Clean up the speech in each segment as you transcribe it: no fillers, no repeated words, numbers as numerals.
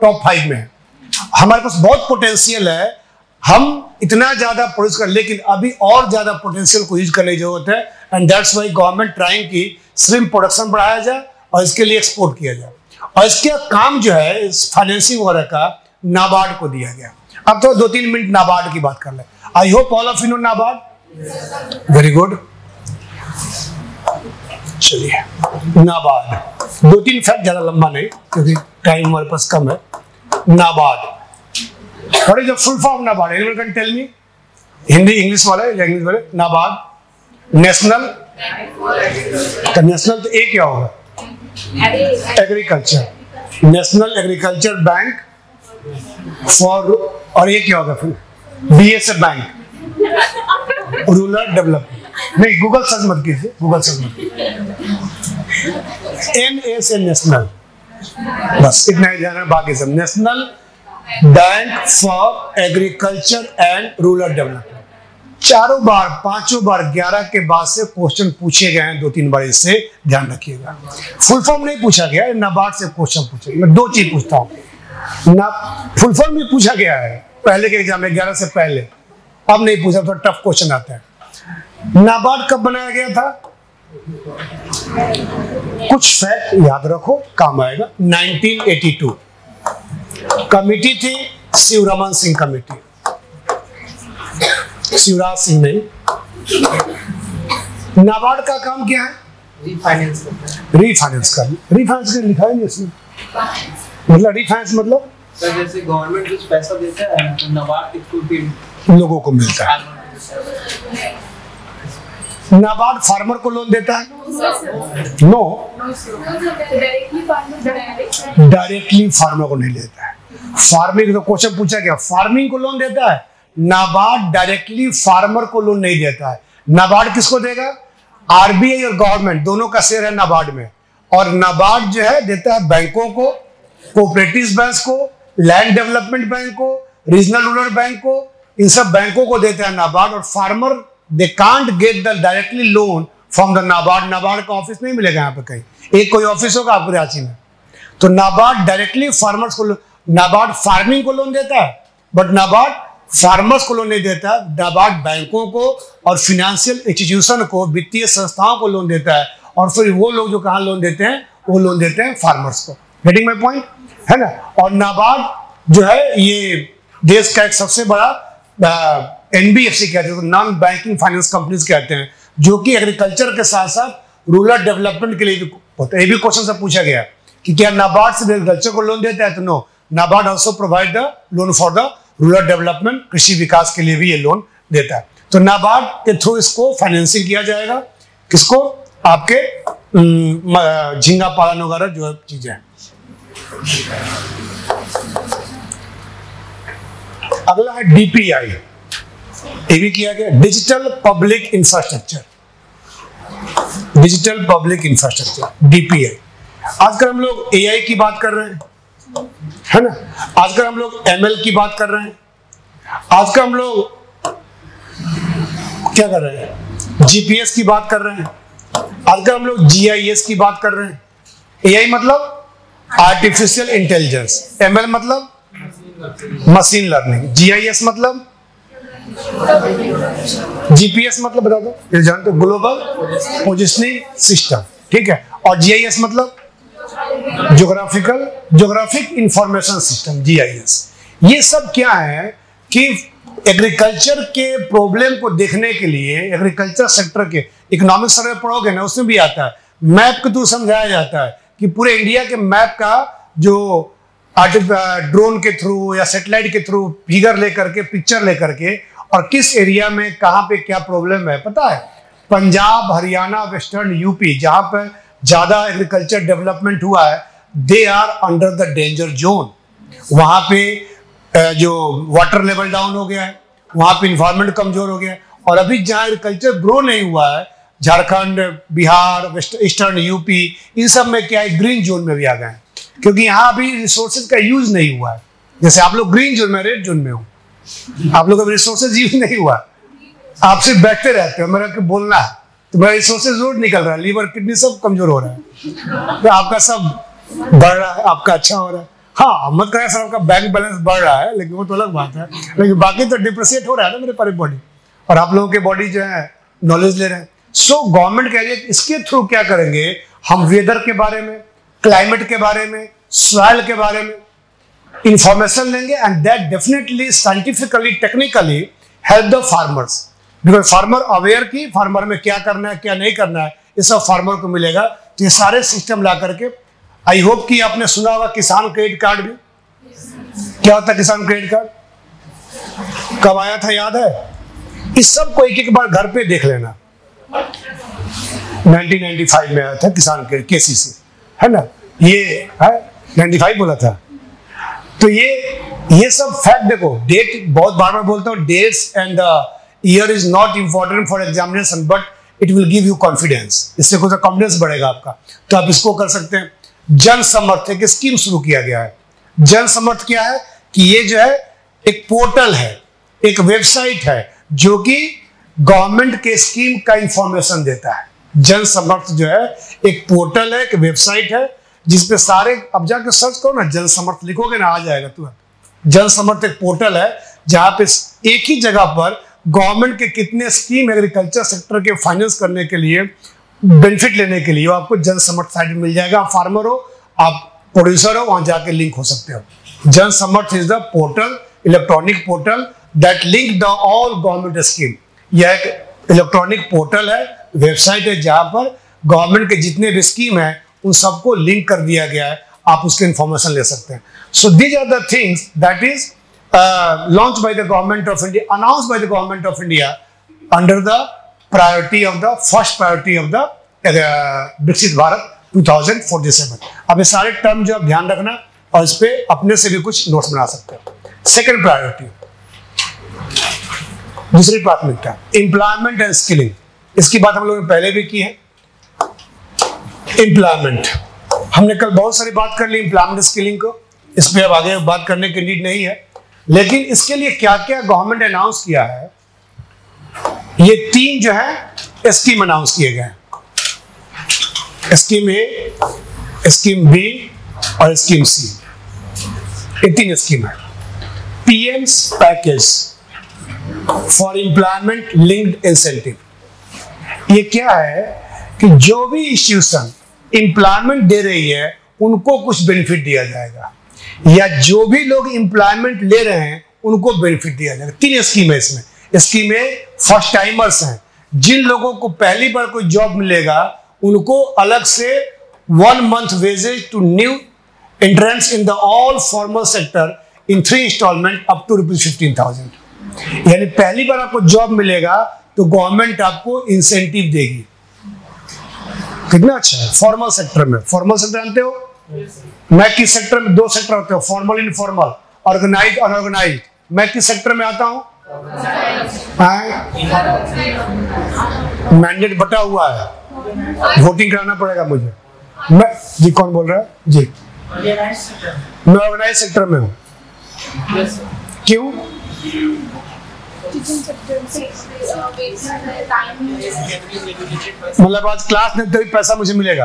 Top 5 में है। हमारे पास बहुत पोटेंशियल है, हम इतना ज्यादा प्रोड्यूस कर, लेकिन अभी और ज्यादा पोटेंशियल को यूज करने की जरूरत है। And that's why government trying की श्रिम्प प्रोडक्शन बढ़ाया जाए और इसके लिए एक्सपोर्ट किया जाए। और इसके काम जो है इस फाइनेंसिंग वगैरह का नाबार्ड को दिया गया। अब तो 2-3 मिनट नाबार्ड की बात कर ले। I hope all of you know NABARD. Very good. चलिए नाबार्ड 2-3 फैक्ट, ज्यादा लंबा नहीं क्योंकि टाइम हमारे पास कम है। NABARD, what is the full form NABARD? Anyone can tell me? Hindi English वाले या इंग्लिश वाले? नाबार्ड नेशनल, तो नेशनल तो ए क्या होगा? Agriculture, national agriculture bank for, और ये क्या होगा फिर? BSF bank, rural development. नहीं, गूगल सर्च मत कीजिए, गूगल सर्च मत कीजिए। NA नेशनल, बस इतना ही जाना, बाकी सब national bank for agriculture and rural development. चारों बार, पांचों बार 11 के बाद से क्वेश्चन पूछे गए हैं, 2-3 बार, इससे ध्यान रखिएगा। फुल फॉर्म नहीं पूछा गया है, नाबार्ड से क्वेश्चन पूछे। मैं 2 चीज पूछता हूँ ना, फुल फॉर्म भी पूछा गया है पहले के एग्जाम में 11 से पहले, अब नहीं पूछा, थोड़ा टफ क्वेश्चन आता है। नाबार्ड कब बनाया गया था? कुछ फैक्ट याद रखो, काम आएगा। 1982 कमिटी थी, शिवरमन सिंह कमिटी, शिवराज सिंह नहीं। नाबार्ड का काम क्या है? रीफाइनेंस रिफाइनेंस करना। रिफाइनेंस का लिखा है नहीं इसमें, मतलब रिफाइनेंस मतलब सर जैसे गवर्नमेंट कुछ पैसा देता है तो नाबार्ड के थ्रू भी लोगों को मिलता है। नाबार्ड फार्मर को लोन देता है? नो, डायरेक्टली फार्मर को नहीं देता है। फार्मिंग तो क्वेश्चन पूछा गया, फार्मिंग को लोन देता है, नाबार्ड डायरेक्टली फार्मर को लोन नहीं देता है। नाबार्ड किसको देगा? RBI और गवर्नमेंट दोनों का शेयर है नाबार्ड में। और नाबार्ड जो है देता है बैंकों को, कोऑपरेटिव बैंक को, लैंड डेवलपमेंट बैंक को, रीजनल रूरल बैंक को, इन सब बैंकों को देता है नाबार्ड। और farmer they can't get the directly loan from the NABARD. NABARD का ऑफिस नहीं मिलेगा यहाँ पे कहीं, एक कोई ऑफिस होगा आपको रांची में। तो नाबार्ड डायरेक्टली फार्मर्स को, नाबार्ड फार्मिंग को लोन देता है, बट नाबार्ड फार्मर्स को लोन नहीं देता। नाबार्ड बैंकों को और फिनेंशियल इंस्टीट्यूशन को, वित्तीय संस्थाओं को लोन देता है। और फिर वो लोग जो कहाँ लोन देते हैं, वो लोन देते हैं फार्मर्स को। गेटिंग माय पॉइंट है ना? और नाबार्ड जो है ये देश का एक सबसे बड़ा NBFC कहते हैं, नॉन बैंकिंग फाइनेंस कंपनीज कहते हैं, जो कि एग्रीकल्चर के साथ साथ रूरल डेवलपमेंट के लिए भी होता है। ये भी क्वेश्चन से पूछा गया कि क्या नाबार्ड से एग्रीकल्चर को लोन देता है? तो no, NABARD also provide the loan for the rural development, कृषि विकास के लिए भी ये लोन देता है। तो नाबार्ड के थ्रू इसको फाइनेंसिंग किया जाएगा। किसको? आपके झींगा पालन वगैरह जो चीजें। अगला है DPI, ये भी किया गया, digital public infrastructure. Digital public infrastructure DPI। आजकल हम लोग AI की बात कर रहे हैं, है ना? आजकल हम लोग ML की बात कर रहे हैं, आजकल हम लोग क्या कर रहे हैं? GPS की बात कर रहे हैं, आजकल हम लोग GIS की बात कर रहे हैं। AI मतलब आर्टिफिशियल इंटेलिजेंस, ML मतलब मशीन लर्निंग, GIS मतलब, GPS मतलब बता दो, ये जानते हो, ग्लोबल पोजिशनिंग सिस्टम, ठीक है। और GIS मतलब ज्योग्राफिक इंफॉर्मेशन सिस्टम, GIS। ये सब क्या है कि एग्रीकल्चर के प्रॉब्लम को देखने के लिए, एग्रीकल्चर सेक्टर के इकोनॉमिक सर्वे पढ़ोगे ना, उसमें भी आता है, मैप के थ्रू समझाया जाता है कि पूरे इंडिया के मैप का जो ड्रोन के थ्रू या सैटेलाइट के थ्रू फिगर लेकर के, पिक्चर लेकर के, और किस एरिया में कहाँ पे क्या प्रॉब्लम है पता है। पंजाब, हरियाणा, वेस्टर्न यूपी, जहाँ पर ज्यादा एग्रीकल्चर डेवलपमेंट हुआ है, they are under the danger zone. वहाँ पे जो वाटर लेवल डाउन हो गया है, वहाँ पे इन्वायरमेंट कमजोर हो गया है। और अभी जहाँ एग्रीकल्चर ग्रो नहीं हुआ है, झारखंड, बिहार, ईस्टर्न यूपी, इन सब में क्या है, ग्रीन जोन में भी आ गए हैं, क्योंकि यहाँ अभी रिसोर्सेज का यूज नहीं हुआ है। जैसे आप लोग ग्रीन जोन में, रेड जोन में हो, आप लोग अभी रिसोर्सेज यूज नहीं हुआ, आप सिर्फ बैठते रहते हो, मेरा बोलना है तो मेरा रिसोर्सेज रोड निकल रहा है, लीवर, किडनी सब कमजोर हो रहा है, तो आपका सब बढ़ रहा है, आपका अच्छा हो रहा हाँ, मत करें सर आपका बैंक बैलेंस बढ़ रहा है, लेकिन वो तो अलग बात है। लेकिन बाकी तो डिप्रिसिएट हो रहा है ना मेरे पूरी बॉडी, और आप लोगों की बॉडी जो है नॉलेज ले रहे हैं। सो गवर्नमेंट कह रही है इसके थ्रू क्या करेंगे, हम वेदर के बारे में, क्लाइमेट के बारे में, सॉइल के बारे में इंफॉर्मेशन लेंगे, and that definitely scientifically technically help the farmers, because farmer aware की फार्मर में क्या करना है क्या नहीं करना है ये सब फार्मर को मिलेगा। तो ये सारे सिस्टम ला करके, आई होप कि आपने सुना होगा किसान क्रेडिट कार्ड भी। क्या होता है किसान क्रेडिट कार्ड, कब आया था याद है? इस सब को एक एक बार घर पे देख लेना। 1995 में आया था किसान क्रेडिट KCC, है ना, ये है 95 बोला था। तो ये सब फैक्ट देखो, डेट बहुत बार बार बोलता हूँ, dates and year is not important for examination, but it will give you confidence, इससे कुछ कॉन्फिडेंस बढ़ेगा आपका। तो आप इसको कर सकते हैं। जन समर्थ एक स्कीम शुरू किया गया है। जन समर्थ क्या है कि ये जो है एक पोर्टल है, एक वेबसाइट है जो कि गवर्नमेंट के स्कीम का इंफॉर्मेशन देता है। जन समर्थ जो है एक पोर्टल है, एक वेबसाइट है जिसपे सारे, अब जाके सर्च करो ना, जन समर्थ लिखोगे ना आ जाएगा तुरंत। जन समर्थ एक पोर्टल है जहां पे एक ही जगह पर गवर्नमेंट के कितने स्कीम एग्रीकल्चर सेक्टर के फाइनेंस करने के लिए, बेनिफिट लेने के लिए आपको जन समर्थ साइट में मिल जाएगा। आप फार्मर हो, आप प्रोड्यूसर हो, वहां जाके लिंक हो सकते हो। Jan Samarth is the portal, electronic portal that link the all government scheme. यह एक इलेक्ट्रॉनिक पोर्टल है, वेबसाइट है जहां पर गवर्नमेंट के जितने भी स्कीम है उन सबको लिंक कर दिया गया है, आप उसके इंफॉर्मेशन ले सकते हैं। So these are the things that is launch by the government of India, announce by the government of India under the priority of the first priority of the Viksit Bharat 2047। अब ये सारे टर्म जो आप ध्यान रखना और इस पे अपने से भी कुछ नोट्स बना सकते हो। सेकेंड प्रायोरिटी, दूसरी प्राथमिकता, एम्प्लॉयमेंट एंड स्किलिंग। इसकी बात हम लोगों ने पहले भी की है। एम्प्लॉयमेंट, हमने कल बहुत सारी बात कर ली एम्प्लॉयमेंट स्किलिंग को, इस पे अब आगे बात करने की नीड नहीं है। लेकिन इसके लिए क्या क्या गवर्नमेंट अनाउंस किया है, ये तीन जो है स्कीम अनाउंस किए गए हैं। स्कीम ए, स्कीम बी और स्कीम सी, ये तीन स्कीम है। PM's package for employment linked incentive. ये क्या है कि जो भी इंस्टीट्यूशन एम्प्लॉयमेंट दे रही है उनको कुछ बेनिफिट दिया जाएगा, या जो भी लोग एम्प्लॉयमेंट ले रहे हैं उनको बेनिफिट दिया जाएगा। तीन स्कीम है इसमें। स्कीम ए फर्स्ट टाइमर्स हैं, जिन लोगों को पहली बार कोई जॉब मिलेगा उनको अलग से 1 month wages to new entrance in the all formal sector in 3 instalment up to ₹15,000। यानी पहली बार आपको जॉब मिलेगा तो गवर्नमेंट आपको इंसेंटिव देगी। कितना अच्छा है। फॉर्मल सेक्टर में, फॉर्मल सेक्टर जानते हो मैं किस सेक्टर में, 2 सेक्टर होते हैं, फॉर्मल इनफॉर्मल, ऑर्गेनाइज अनऑर्गेनाइज। मैं किस सेक्टर में आता हूँ? मैंडेट बटा हुआ है, वोटिंग कराना पड़ेगा मुझे। मैं जी, कौन बोल रहा है जी? मैं ऑर्गेनाइज सेक्टर में हूँ। क्यों? मतलब आज क्लास में तभी पैसा मुझे मिलेगा।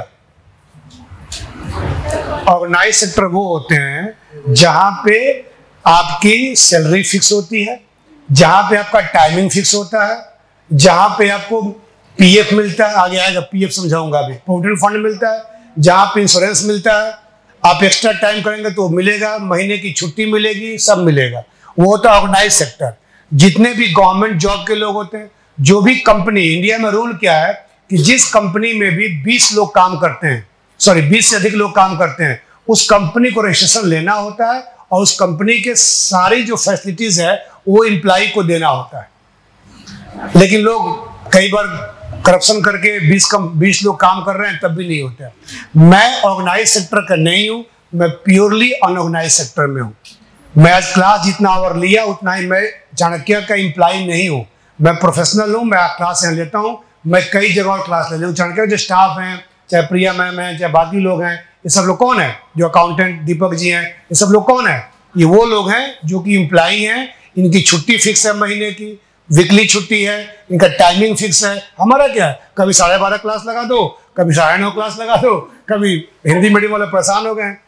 ऑर्गेनाइज सेक्टर वो होते हैं जहां पे आपकी सैलरी फिक्स होती है, जहां पे आपका टाइमिंग फिक्स होता है, जहां पे आपको पीएफ मिलता है, आगे आएगा पीएफ समझाऊंगा अभी, प्रोविडेंट फंड मिलता है, जहां पे इंश्योरेंस मिलता है, आप एक्स्ट्रा टाइम करेंगे तो मिलेगा, महीने की छुट्टी मिलेगी, सब मिलेगा। वो होता है ऑर्गेनाइज सेक्टर। जितने भी गवर्नमेंट जॉब के लोग होते हैं, जो भी कंपनी, इंडिया में रूल क्या है कि जिस कंपनी में भी 20 लोग काम करते हैं, 20 से अधिक लोग काम करते हैं, उस कंपनी को रजिस्ट्रेशन लेना होता है और उस कंपनी के सारी जो फैसिलिटीज है वो एम्प्लॉय को देना होता है। लेकिन लोग कई बार करप्शन करके 20 लोग काम कर रहे हैं तब भी नहीं होता। मैं ऑर्गेनाइज सेक्टर का नहीं हूं, मैं प्योरली अनऑर्गेनाइज सेक्टर में हूं। मैं आज क्लास जितना आवर लिया उतना ही, मैं चाणक्य का एम्प्लॉय नहीं हूं, मैं प्रोफेशनल हूं। मैं क्लास यहाँ लेता हूं, मैं कई जगह क्लास ले लूँ। चाणक्य जो स्टाफ हैं, चाहे प्रिया मैम है, चाहे बाकी लोग हैं, ये सब लोग कौन है? जो अकाउंटेंट दीपक जी हैं, ये सब लोग कौन है? ये वो लोग हैं जो कि एम्प्लॉय हैं। इनकी छुट्टी फिक्स है, महीने की वीकली छुट्टी है, इनका टाइमिंग फिक्स है। हमारा क्या है, कभी 12:30 क्लास लगा दो, कभी 9:30 क्लास लगा दो, कभी हिंदी मीडियम वाले परेशान हो गए।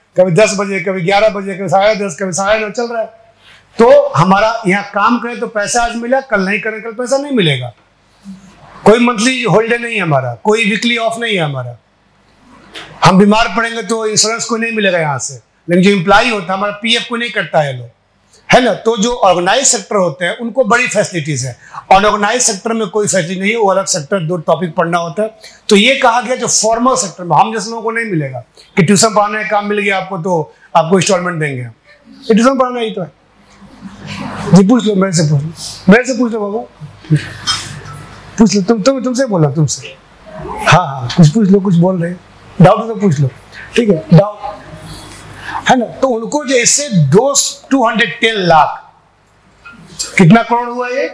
कभी 10 बजे, कभी 11 बजे, कभी 10:30, कभी 9:30 चल रहा है। तो हमारा यहाँ काम करें तो पैसा आज मिला, कल नहीं करें कल पैसा नहीं मिलेगा। कोई मंथली हॉलीडे नहीं है हमारा, कोई वीकली ऑफ नहीं है हमारा। हम बीमार पड़ेंगे तो इंश्योरेंस को नहीं मिलेगा यहाँ से, लेकिन जो एम्प्लॉय होता है हमारा पीएफ को नहीं कटता है लोग, है ना। तो जो ऑर्गेनाइज सेक्टर होते हैं उनको बड़ी फैसिलिटीज है, अनऑर्गेनाइज सेक्टर में कोई फैसिलिटी नहीं है, वो अलग सेक्टर, 2 टॉपिक पढ़ना होता है। तो ये कहा गया जो फॉर्मल सेक्टर में हम जैसे लोगों को नहीं मिलेगा कि ट्यूशन पढ़ाने का काम मिल गया आपको तो आपको इंस्टॉलमेंट देंगे। ये ट्यूशन पढ़ाना ही तो है। जी पूछ लो, मेरे से पूछ लो बाबू, पूछ लो। तुमसे बोला, तुमसे। हाँ, कुछ पूछ लो, कुछ बोल रहे, डाउट तो पूछ लो, ठीक है, डाउट है ना। तो उनको जैसे 210 लाख, कितना करोड़ हुआ ये?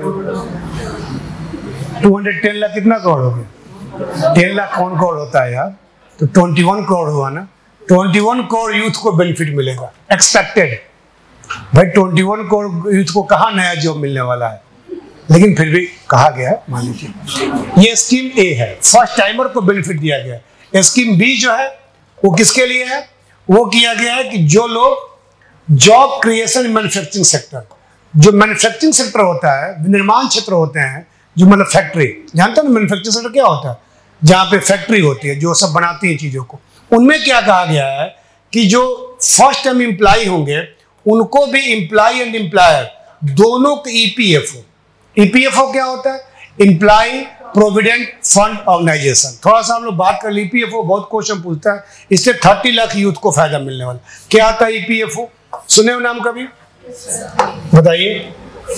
210 लाख कितना करोड़ हो गया? 10 लाख कौन करोड़ होता है यार? तो 21 करोड़ हुआ ना। 21 करोड़ यूथ को बेनिफिट मिलेगा एक्सपेक्टेड। भाई 21 करोड़ यूथ को कहाँ नया जॉब मिलने वाला है, लेकिन फिर भी कहा गया है, मान लीजिए। ये स्कीम ए है, फर्स्ट टाइमर को बेनिफिट दिया गया है। स्कीम बी जो है वो किसके लिए है? वो किया गया है कि जो लोग जॉब क्रिएशन मैन्युफैक्चरिंग सेक्टर, जो मैन्युफैक्चरिंग सेक्टर होता है, निर्माण क्षेत्र होते हैं, जो मतलब फैक्ट्री, जानते हो ना मैन्युफैक्चरिंग सेक्टर क्या होता है? जहाँ पे फैक्ट्री होती है जो सब बनाती है चीजों को। उनमें क्या कहा गया है कि जो फर्स्ट टाइम एम्प्लॉय होंगे उनको भी एम्प्लॉय एंड एम्प्लॉयर दोनों को ईपीएफओ। ईपीएफओ क्या होता है? Employ provident fund organisation. थोड़ा सा हम लोग बात कर ली। ईपीएफओ बहुत क्वेश्चन पूछता है, इससे 30 लाख यूथ को फायदा मिलने वाला। क्या आता है ईपीएफओ? सुने हो नाम कभी? बताइए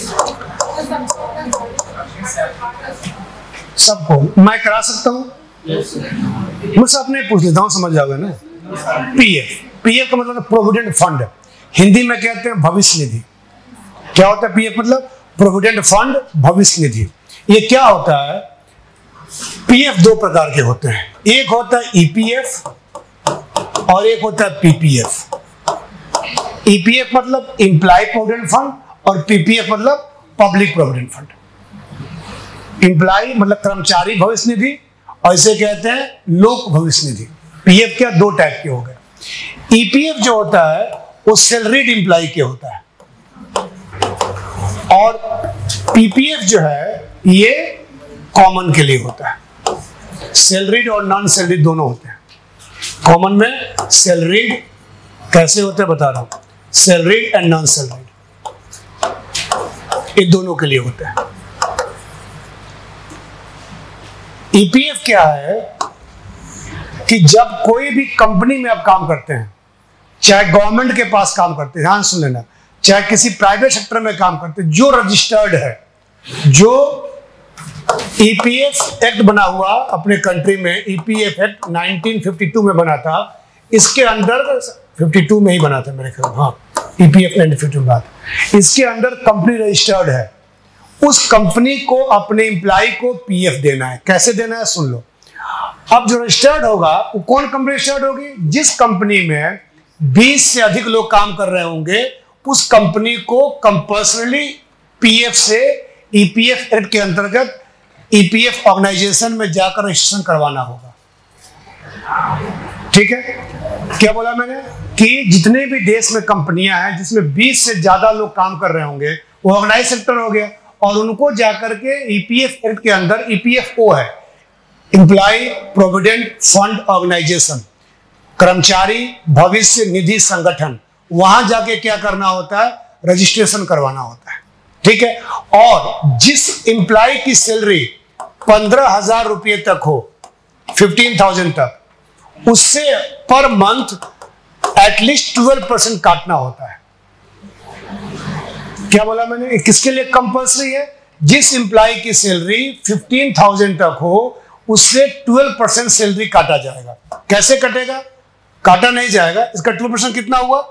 सबको। मैं करा सकता हूँ? मुझसे अपने पूछ लेता हूँ, समझ जाओगे ना। पीएफ का मतलब प्रोविडेंट फंड, हिंदी में कहते हैं भविष्य निधि। क्या होता है पीएफ? मतलब प्रोविडेंट फंड, भविष्य निधि। ये क्या होता है? पीएफ 2 प्रकार के होते हैं, एक होता है ईपीएफ और एक होता है पीपीएफ। ईपीएफ मतलब एम्प्लॉय प्रोविडेंट फंड और पीपीएफ मतलब पब्लिक प्रोविडेंट फंड। एम्प्लॉय मतलब कर्मचारी भविष्य निधि और इसे कहते हैं लोक भविष्य निधि। पीएफ क्या? 2 टाइप के हो गए। ईपीएफ जो होता है वो सैलरीड एम्प्लॉय के होता है और पीपीएफ जो है ये कॉमन के लिए होता है। सैलरीड और नॉन सैलरीड दोनों होते हैं। कॉमन में सैलरीड कैसे होते हैं बता रहा हूं, सैलरीड एंड नॉन सैलरीड, ये दोनों के लिए होता है। ईपीएफ क्या है कि जब कोई भी कंपनी में आप काम करते हैं, चाहे गवर्नमेंट के पास काम करते हैं, ध्यान सुन लेना, चाहे किसी प्राइवेट सेक्टर में काम करते हैं, जो रजिस्टर्ड है, जो ईपीएफ एक्ट बना हुआ अपने कंट्री में, ईपीएफ एक्ट 1952 में बना था, इसके अंदर 52 में ही बना था मेरे ख्याल, हाँ ईपीएफ 1952 में बना था। इसके अंदर कंपनी रजिस्टर्ड है, उस कंपनी को अपने एम्प्लॉय को पीएफ देना है। कैसे देना है सुन लो। अब जो रजिस्टर्ड होगा वो कौन कंपनी रजिस्टर्ड होगी? जिस कंपनी में 20 से अधिक लोग काम कर रहे होंगे उस कंपनी को कंपल्सरी पीएफ से ईपीएफ एक्ट के अंतर्गत ईपीएफ ऑर्गेनाइजेशन में जाकर रजिस्ट्रेशन करवाना होगा। ठीक है, क्या बोला मैंने? कि जितने भी देश में कंपनियां हैं जिसमें 20 से ज्यादा लोग काम कर रहे होंगे वो ऑर्गेनाइज सेक्टर हो गया और उनको जाकर के ईपीएफ एक्ट के अंदर ईपीएफओ है, एम्प्लॉय प्रोविडेंट फंड ऑर्गेनाइजेशन, कर्मचारी भविष्य निधि संगठन, वहां जाके क्या करना होता है? रजिस्ट्रेशन करवाना होता है। ठीक है, और जिस एम्प्लॉय की सैलरी 15,000 रुपये तक हो, 15,000 तक, उससे पर मंथ एटलीस्ट 12% काटना होता है। क्या बोला मैंने? किसके लिए कंपल्सरी है? जिस एम्प्लॉय की सैलरी 15,000 तक हो उससे 12% सैलरी काटा जाएगा। कैसे कटेगा? काटा नहीं जाएगा, इसका 12% कितना हुआ?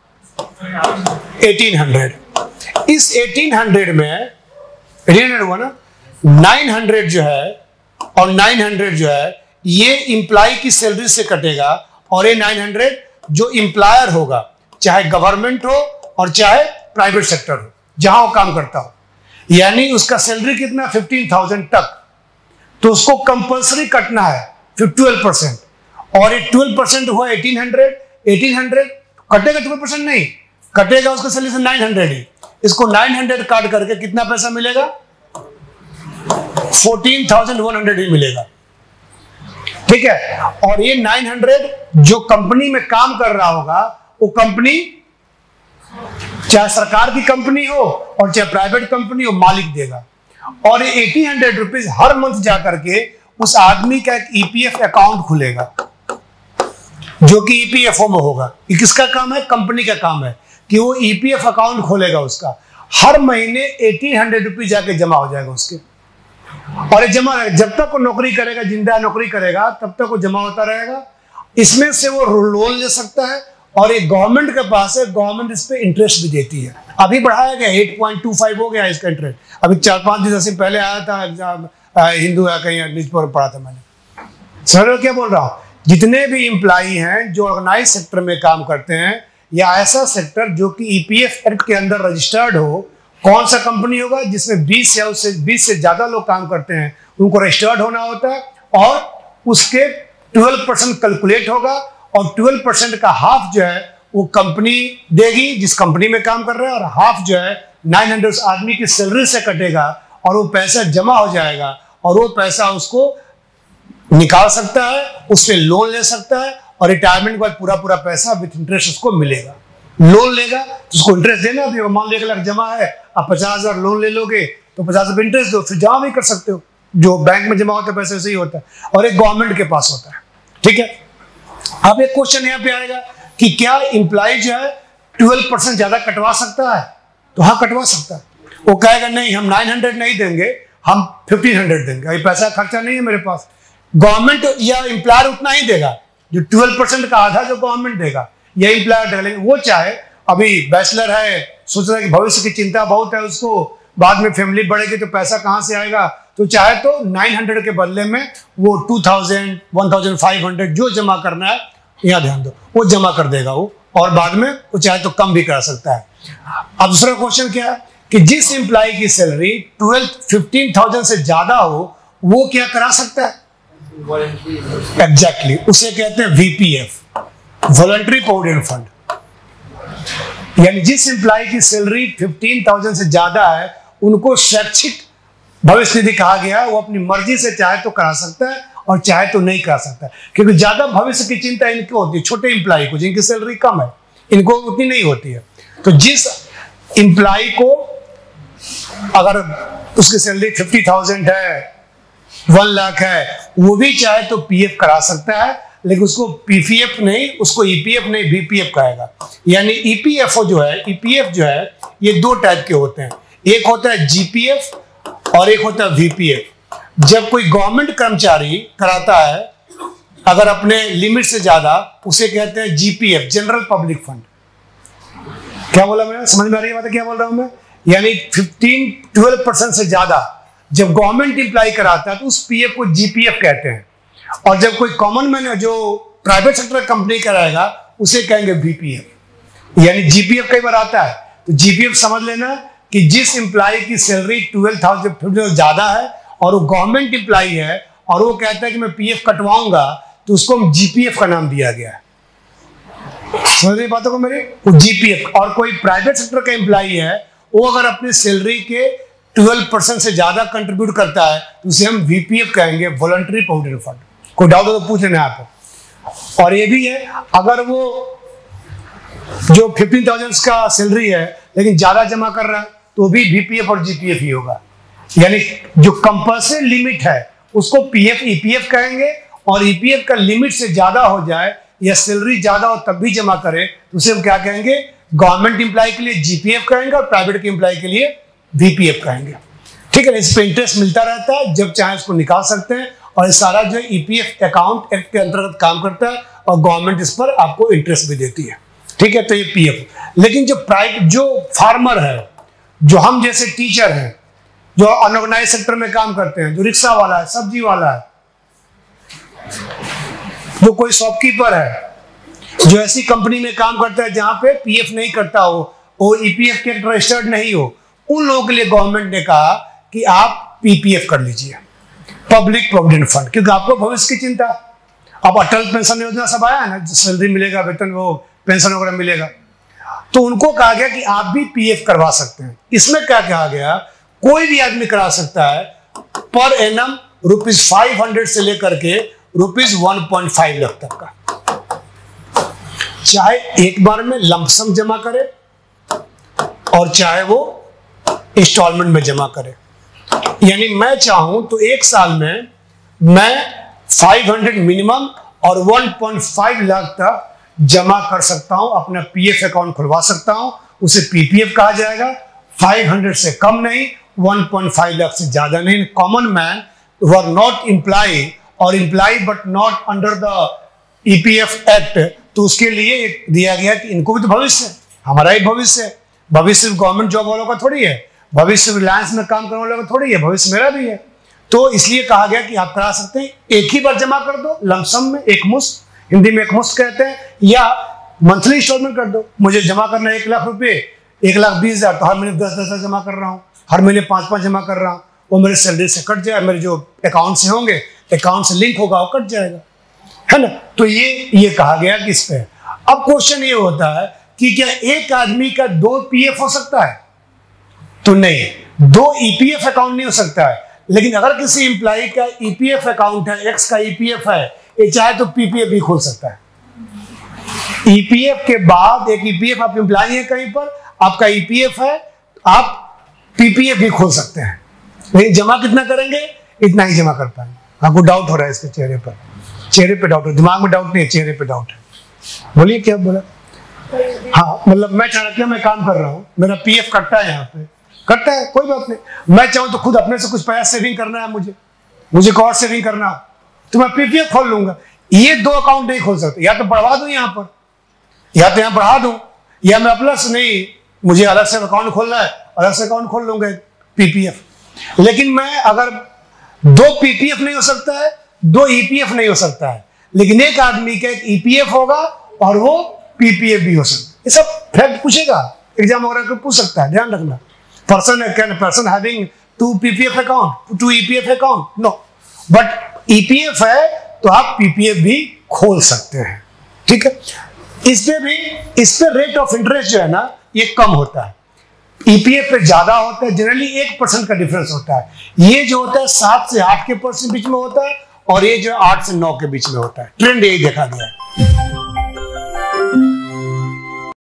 1800। इस 1800 में 1800 हुआ ना, 900 जो है और 900 जो है ये एम्प्लॉय की सैलरी से कटेगा और ये 900 जो एम्प्लॉयर होगा, चाहे गवर्नमेंट हो और चाहे प्राइवेट सेक्टर हो, जहां वो काम करता हो, यानी उसका सैलरी कितना? 15,000 तक, तो उसको कंपल्सरी कटना है 12% और ये 12% हुआ 1800, 1800 कटेगा 12% नहीं कटेगा, उसका सैलरी से 900 ही, इसको 900 काट करके कितना पैसा मिलेगा? 14,100 ही मिलेगा। ठीक है, और ये 900 जो कंपनी में काम कर रहा होगा, वो कंपनी चाहे सरकार की कंपनी हो और चाहे प्राइवेट कंपनी हो, मालिक देगा। और ये 1800 रुपीज हर मंथ जाकर के उस आदमी का एक ईपीएफ अकाउंट खुलेगा, जो कि ईपीएफओ में होगा। ये किसका काम है? कंपनी का काम है कि वो ईपीएफ अकाउंट खोलेगा उसका। हर महीने 1800 रुपीज जाके जमा हो जाएगा उसके, और ये जमा जब तक वो नौकरी करेगा, जिंदा नौकरी करेगा, तब तक वो जमा होता रहेगा। इसमें से वो लोन ले सकता है, और ये गवर्नमेंट के पास है, गवर्नमेंट इस पे इंटरेस्ट भी देती है। अभी बढ़ाया गया, 8.25 हो गया इसका इंटरेस्ट। अभी 4-5 दिन से पहले आया था एग्जाम, हिंदू या कहीं न्यूज पेपर पढ़ा था मैंने। सर क्या बोल रहा हूँ, जितने भी एम्प्लॉई हैं जो ऑर्गेनाइज सेक्टर में काम करते हैं, या ऐसा सेक्टर जो कि ईपीएफ एक्ट के अंदर रजिस्टर्ड हो, कौन सा कंपनी होगा जिसमें 20 से ज्यादा लोग काम करते हैं, उनको रजिस्टर्ड होना होता है, और उसके 12% कैलकुलेट होगा, और 12% का हाफ जो है वो कंपनी देगी जिस कंपनी में काम कर रहा है, और हाफ जो है 900 आदमी की सैलरी से कटेगा, और वो पैसा जमा हो जाएगा, और वो पैसा उसको निकाल सकता है, उससे लोन ले सकता है, और रिटायरमेंट के बाद पूरा पैसा विथ इंटरेस्ट उसको मिलेगा। लोन लेगा तो उसको इंटरेस्ट देना भी, मान लो 1 लाख जमा है, आप 50,000 लोन ले लोगे तो 50 इंटरेस्ट दो, फिर जमा भी कर सकते हो। जो बैंक में जमा होता है पैसे, वैसे ही होता है, और एक गवर्नमेंट के पास होता है। ठीक है, अब एक क्वेश्चन यहाँ पे आएगा कि क्या एम्प्लॉय जो है 12% ज्यादा कटवा सकता है? तो हाँ, कटवा सकता है। वो कहेगा नहीं, हम 900 नहीं देंगे, हम 1500 देंगे, ये पैसा खर्चा नहीं है मेरे पास। गवर्नमेंट या एम्प्लॉयर उतना ही देगा, जो 12% का आधा जो गवर्नमेंट देगा या एम्प्लॉयर देगा। लेकिन वो चाहे अभी बैचलर है, सोच रहा है कि भविष्य की चिंता बहुत है उसको, बाद में फैमिली बढ़ेगी तो पैसा कहाँ से आएगा, तो चाहे तो 900 के बदले में वो 2000, 1500 जो जमा करना है, यहाँ ध्यान दो, वो जमा कर देगा वो, और बाद में वो चाहे तो कम भी करा सकता है। अब दूसरा क्वेश्चन क्या है कि जिस एम्प्लॉय की सैलरी 15,000 से ज्यादा हो, वो क्या करा सकता है? एग्जैक्टली, उसे कहते हैं वीपीएफ, वॉलंटरी प्रोविडेंट फंड। यानी जिस एम्प्लॉय की सैलरी 15,000 से ज्यादा है, उनको शैक्षिक भविष्य निधि कहा गया है। वो अपनी मर्जी से चाहे तो करा सकता है और चाहे तो नहीं करा सकता, क्योंकि ज्यादा भविष्य की चिंता इनको होती है, छोटे एम्प्लॉय को जिनकी सैलरी कम है, इनको उतनी नहीं होती है। तो जिस एम्प्लॉय को अगर उसकी सैलरी 50,000 है, 1 लाख है, वो भी चाहे तो पीएफ करा सकता है, लेकिन उसको पीपीएफ नहीं, उसको ईपीएफ नहीं, वीपीएफ कहेगा। यानी ईपीएफओ जो है, ईपीएफ जो है, ये 2 टाइप के होते हैं, एक होता है जीपीएफ और एक होता है वीपीएफ। जब कोई गवर्नमेंट कर्मचारी कराता है अगर अपने लिमिट से ज्यादा, उसे कहते हैं जीपीएफ, जनरल पब्लिक फंड। क्या बोला मैंने, समझ में आ रही है बात क्या बोल रहा हूं मैं? यानी 12% से ज्यादा जब गवर्नमेंट एम्प्लॉय कराता है तो उस पीएफ को जीपीएफ कहते हैं, और जब कोई कॉमन मैन जो प्राइवेट सेक्टर कंपनी कराएगा उसे कहेंगे वीपीएफ। यानी जीपीएफ कई बार आता है, तो जीपीएफ समझ लेना कि जिस एम्प्लॉय की सैलरी 12,000 ज्यादा है और वो गवर्नमेंट एम्प्लॉय है और वो कहता है कि मैं पीएफ कटवाऊंगा, तो उसको हम जीपीएफ का नाम दिया गया है। समझ रही बातों को मेरे? वो जीपीएफ। और कोई प्राइवेट सेक्टर का एम्प्लॉय है, वो अगर अपनी सैलरी के 12% से ज्यादा कंट्रीब्यूट करता है तो उसे हम वीपीएफ कहेंगे, वॉलंटरी प्रोविडेंट फंड। कोई डाउट हो तो पूछ लेना आप। और ये भी है, अगर वो जो 15,000 का सैलरी है लेकिन ज्यादा जमा कर रहा है तो भी वीपीएफ और जीपीएफ ही होगा। यानी जो कंपल्सरी लिमिट है उसको पीएफ ईपीएफ कहेंगे, और ईपीएफ का लिमिट से ज्यादा हो जाए या सैलरी ज्यादा हो तब भी जमा करे तो उसे हम क्या कहेंगे? गवर्नमेंट एम्प्लॉय के लिए जीपीएफ कहेंगे और प्राइवेट के एम्प्लॉय के लिए वीपीएफ कहेंगे। ठीक है, इस पे इंटरेस्ट मिलता रहता है, जब चाहे इसको निकाल सकते हैं, और ये सारा जो ईपीएफ अकाउंट एक्ट के अंतर्गत काम करता है और गवर्नमेंट इस पर आपको इंटरेस्ट भी देती है। ठीक है, तो ये पीएफ। लेकिन जो प्राइवेट, जो फार्मर है, जो हम जैसे टीचर हैं, जो अनऑर्गेनाइज सेक्टर में काम करते हैं, जो रिक्शा वाला है, सब्जी वाला है, जो कोई शॉपकीपर है, जो ऐसी कंपनी में काम करता है जहां पे पीएफ नहीं करता हो, वो ईपीएफ के रजिस्टर्ड नहीं हो, उन लोगों के लिए गवर्नमेंट ने कहा कि आप पीपीएफ कर लीजिए, पब्लिक प्रोविडेंट फंड, क्योंकि आपको भविष्य की चिंता। अब अटल पेंशन योजना सब आया है ना, सैलरी मिलेगा, वेतन वो पेंशन वगैरह मिलेगा, तो उनको कहा गया कि आप भी पीएफ करवा सकते हैं। इसमें क्या कहा गया, कोई भी आदमी करा सकता है पर एनम ₹500 से लेकर के ₹1.5 लाख तक का, चाहे एक बार में लमसम जमा करे और चाहे वो इंस्टॉलमेंट में जमा करे। यानी मैं चाहूं तो एक साल में मैं 500 मिनिमम और 1.5 लाख तक जमा कर सकता हूं, अपना पीएफ अकाउंट खुलवा सकता हूं, उसे पीपीएफ कहा जाएगा। 500 से कम नहीं, 1.5 लाख से ज्यादा नहीं। Common man who are not employ और employ but not under the EPF act, तो उसके लिए एक दिया गया कि इनको भी तो भविष्य है, हमारा ही भविष्य है। भविष्य गवर्नमेंट जॉब वालों का थोड़ी है, भविष्य रिलायंस में काम करने वालों का थोड़ी है, भविष्य मेरा भी है। तो इसलिए कहा गया कि आप करा सकते हैं, एक ही बार जमा कर दो लमसम में, एक मुश्त, हिंदी में एक मुश्त कहते हैं, या मंथली इंस्टॉलमेंट कर दो। मुझे जमा करना है 1 लाख रुपए, 1,20,000, तो हर महीने 10,000 जमा कर रहा हूँ, हर महीने 5-5 जमा कर रहा हूँ, वो मेरे सैलरी से कट जाए, मेरे जो अकाउंट से होंगे, अकाउंट से लिंक होगा, वो कट जाएगा, है ना। तो ये कहा गया कि इस पे। अब क्वेश्चन ये होता है कि क्या एक आदमी का 2 पीएफ हो सकता है? तो नहीं, 2 ईपीएफ अकाउंट नहीं हो सकता है। लेकिन अगर किसी एम्प्लॉय का ईपीएफ अकाउंट है, एक्स का ईपीएफ है, ये चाहे तो पीपीएफ भी खोल सकता है। ईपीएफ के बाद एक ईपीएफ, आप एम्प्लॉय है कहीं पर, आपका ईपीएफ है, आप पीपीएफ भी खोल सकते हैं। लेकिन जमा कितना करेंगे? इतना ही जमा कर पाएंगे। आपको डाउट हो रहा है इसके चेहरे पर? चेहरे पे डाउट है, दिमाग में डाउट नहीं है, चेहरे पे डाउट है। बोलिए क्या बोला? हाँ, मतलब मैं चाणक्य में काम कर रहा हूँ, मेरा पीएफ कटता है, यहाँ पे कटता है, कोई बात नहीं। मैं चाहूँ तो खुद अपने से कुछ पैसा सेविंग करना है, मुझे और सेविंग करना है, तो मैं पीपीएफ खोल लूंगा। ये 2 अकाउंट नहीं खोल सकते, या तो बढ़वा दूं यहाँ पर, या तो यहाँ बढ़ा दूं, या मैं प्लस नहीं, मुझे अलग से अकाउंट खोलना है, अलग से अकाउंट खोल लूंगा पीपीएफ। लेकिन मैं अगर 2 पीपीएफ नहीं हो सकता है, 2 ईपीएफ नहीं हो सकता है, लेकिन एक आदमी का एक ईपीएफ होगा और वो पीपीएफ भी हो सकता है। ये सब फैक्ट पूछेगा एग्जाम वगैरह को, पूछ सकता है, ध्यान रखना। Person having 2 PPF account, 2 EPF account, no, but EPF है तो आप पीपीएफ भी खोल सकते हैं, ठीक है। इस पे रेट ऑफ इंटरेस्ट जो है ना, ये कम होता है, ईपीएफ पे ज्यादा होता है, जनरली 1% का डिफरेंस होता है। ये जो होता है 7 से 8 के % बीच में होता है, और ये जो 8 से 9 के बीच में होता है। ट्रेंड यही देखा गया है।